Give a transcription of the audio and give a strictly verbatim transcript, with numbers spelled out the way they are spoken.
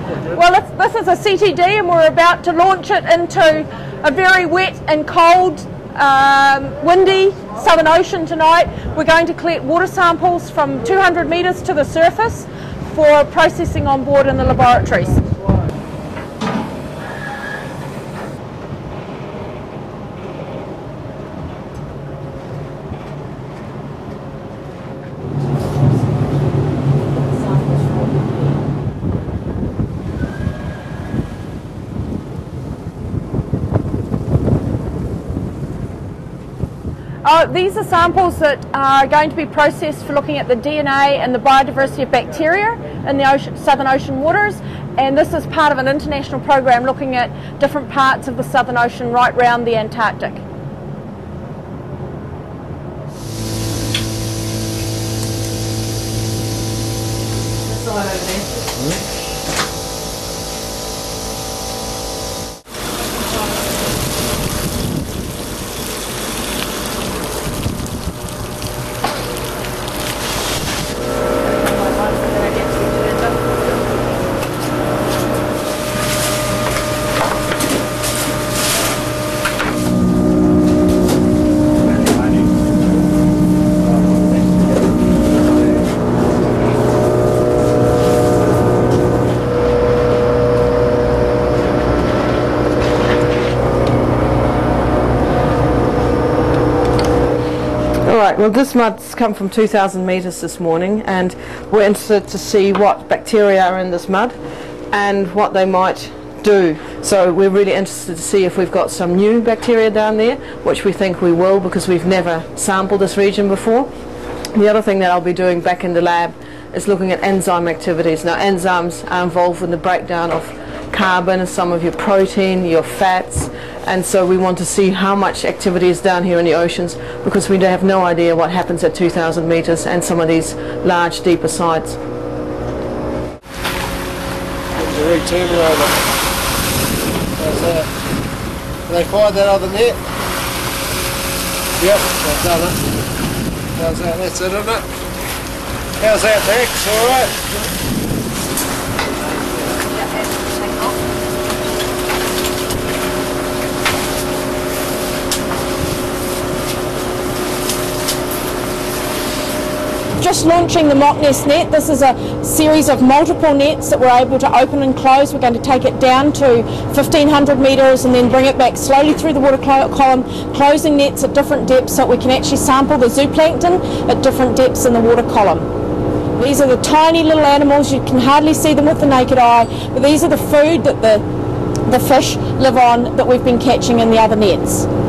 Well, it's, this is a C T D and we're about to launch it into a very wet and cold, um, windy Southern Ocean tonight. We're going to collect water samples from two hundred metres to the surface for processing on board in the laboratories. Uh, these are samples that are going to be processed for looking at the D N A and the biodiversity of bacteria in the ocean, Southern Ocean waters, and this is part of an international program looking at different parts of the Southern Ocean right round the Antarctic. Well, this mud's come from two thousand metres this morning, and we're interested to see what bacteria are in this mud and what they might do. So we're really interested to see if we've got some new bacteria down there, which we think we will because we've never sampled this region before. The other thing that I'll be doing back in the lab is looking at enzyme activities. Now, enzymes are involved in the breakdown of carbon and some of your protein, your fats, and so we want to see how much activity is down here in the oceans because we have no idea what happens at two thousand metres and some of these large, deeper sites. There's a returner over. How's that? Did they find that other net? Yep, they've done it. How's that? That's it, isn't it? How's that, Max? Alright? Just launching the mock nest net. This is a series of multiple nets that we're able to open and close. We're going to take it down to fifteen hundred metres and then bring it back slowly through the water column, closing nets at different depths so that we can actually sample the zooplankton at different depths in the water column. These are the tiny little animals. You can hardly see them with the naked eye, but these are the food that the, the fish live on that we've been catching in the other nets.